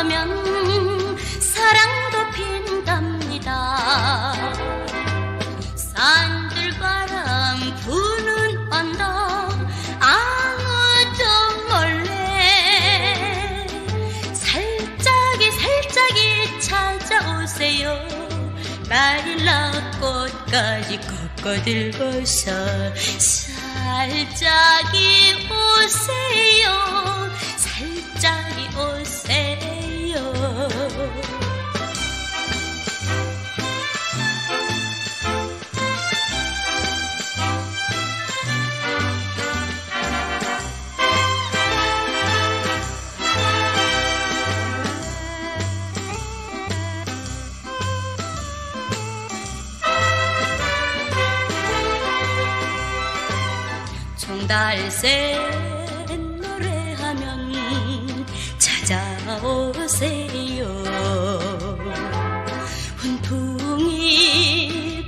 불어오면 사랑도 핀답니다. 산들바람 부는 언덕 아무도 몰래 살짝이 찾아오세요. 라일락꽃까지 꺾어들고서 살짝이 오세요. 살짝이 오세요. 총달새 노래하면 찾아오세요. 훈풍이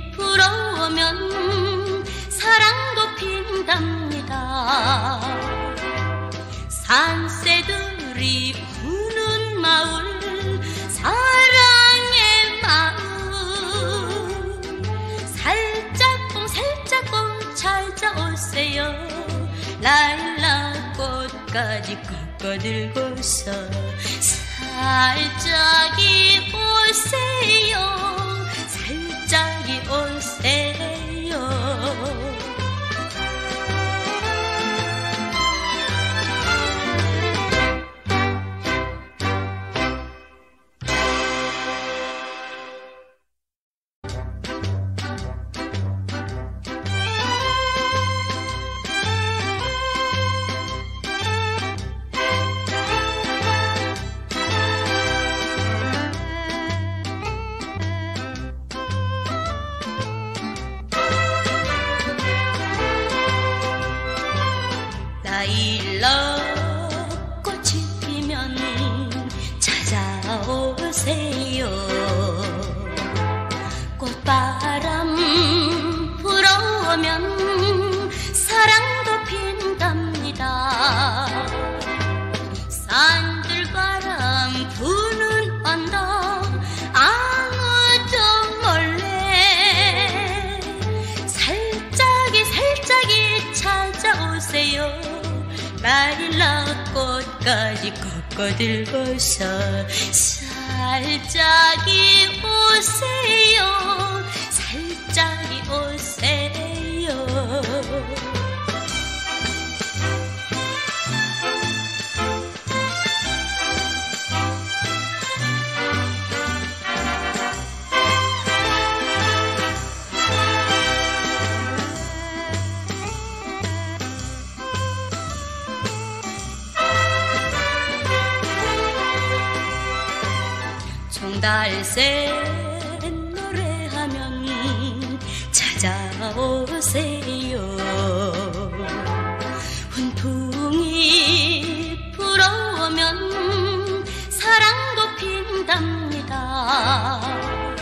불어오면 사랑도 핀답니다. 산새들이 부는 마을 사랑의 마음 살짝봉 찾아오세요. 라일락꽃까지 꺾어들고서 살짝이 오세요. 살짝이 오세요. 라일락꽃이 피면 찾아오세요. 꽃바람 불어오면 사랑도 핀답니다. 산들바람 부는 언덕 아무도 몰래 살짝이 찾아오세요. 라일락꽃까지 꺾어들고서 살짝이 오세요. 살짝이 오세요. 총달새 노래하면 찾아오세요. 훈풍이 불어오면 사랑도 핀답니다.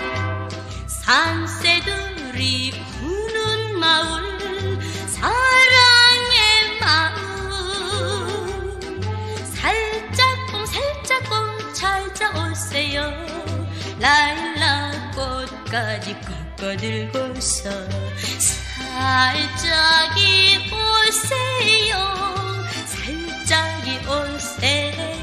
산새들이 부는 마을 사랑의 마음 살짝봉 찾아오세요. 라일락꽃까지 꺾어들고서 살짝이 오세요. 살짝이 오세요.